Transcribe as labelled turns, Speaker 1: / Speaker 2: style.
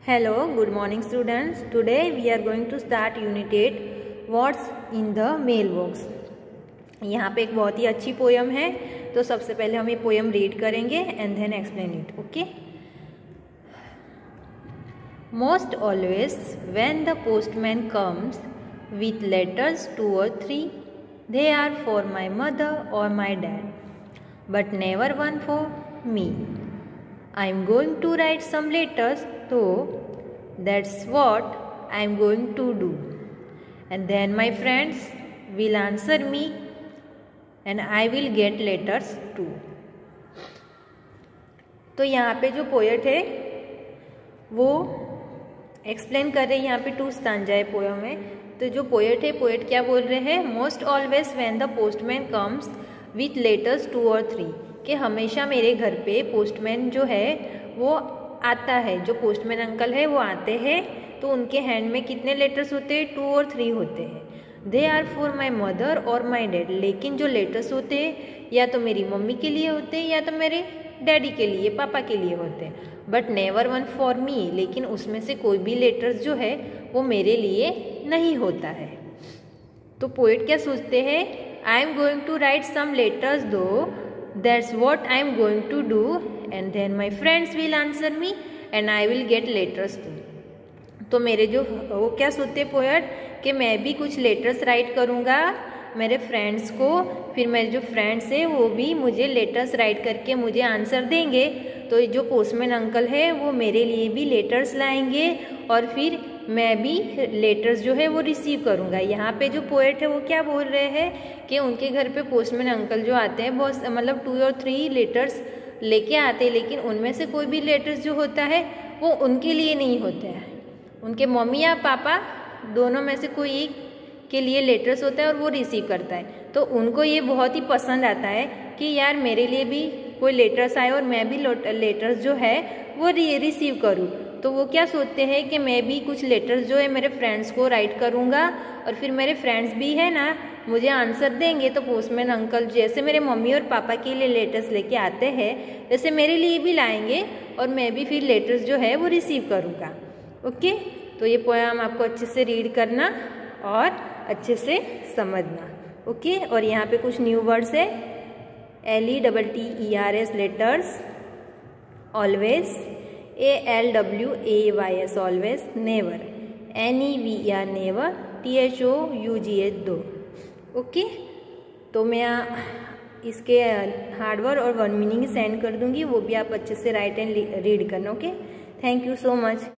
Speaker 1: Hello, good morning students. Today we are going to start unit 8 What's in the mailbox. यहाँ पे एक बहुत ही अच्छी पोयम है, तो सबसे पहले हम ये पोयम रीड करेंगे and then explain it. Okay. Most always when the postman comes with letters 2 or 3, they are for my mother or my dad, but never one for me. I am going to write some letters, though that's what I am going to do. And then my friends will answer me and I will get letters too. तो यहाँ पे जो poet है वो explain कर रहे हैं. यहाँ पे 2 स्टांजा है पोएम में. तो जो पोएट है, पोएट क्या बोल रहे हैं? Most always when the postman comes with letters 2 और 3, कि हमेशा मेरे घर पे पोस्टमैन जो है वो आता है. जो पोस्टमैन अंकल है वो आते हैं, तो उनके हैंड में कितने लेटर्स होते हैं? 2 और 3 होते हैं. They are for my mother और माई डैड, लेकिन जो लेटर्स होते हैं या तो मेरी मम्मी के लिए होते हैं या तो मेरे डैडी के लिए, पापा के लिए होते हैं. But never one for me, लेकिन उसमें से कोई भी लेटर्स जो है वो मेरे लिए नहीं होता है. तो पोएट क्या सोचते हैं? I am going to write some letters though, that's what I am going to do, and then my friends will answer me and I will get letters too. तो मेरे जो वो क्या सोचते हैं पोएट कि मैं भी कुछ लेटर्स राइट करूँगा मेरे फ्रेंड्स को, फिर मेरे जो फ्रेंड्स है वो भी मुझे लेटर्स राइट करके मुझे आंसर देंगे. तो जो पोस्टमैन अंकल है वो मेरे लिए भी लेटर्स लाएंगे और फिर मैं भी लेटर्स जो है वो रिसीव करूँगा. यहाँ पे जो पोएट है वो क्या बोल रहे हैं कि उनके घर पे पोस्टमैन अंकल जो आते हैं बहुत मतलब 2 और 3 लेटर्स लेके आते हैं, लेकिन उनमें से कोई भी लेटर्स जो होता है वो उनके लिए नहीं होता है. उनके मम्मी या पापा दोनों में से कोई एक के लिए लेटर्स होता है और वो रिसीव करता है. तो उनको ये बहुत ही पसंद आता है कि यार मेरे लिए भी कोई लेटर्स आए और मैं भी लेटर्स जो है वो रिसीव करूँ. तो वो क्या सोचते हैं कि मैं भी कुछ लेटर्स जो है मेरे फ्रेंड्स को राइट करूँगा और फिर मेरे फ्रेंड्स भी है ना मुझे आंसर देंगे. तो पोस्टमैन अंकल जैसे मेरे मम्मी और पापा के लिए लेटर्स लेके आते हैं वैसे मेरे लिए भी लाएंगे और मैं भी फिर लेटर्स जो है वो रिसीव करूँगा. ओके. तो ये पोएम आपको अच्छे से रीड करना और अच्छे से समझना. ओके. और यहाँ पे कुछ न्यू वर्ड्स है. LETTERS letters, always, ALWAYS always, never, NEVER never, THOUGH though. Okay. तो मैं इसके हार्डवर्ड और 1 मीनिंग सेंड कर दूंगी, वो भी आप अच्छे से राइट एंड रीड करना. Okay. Thank you so much.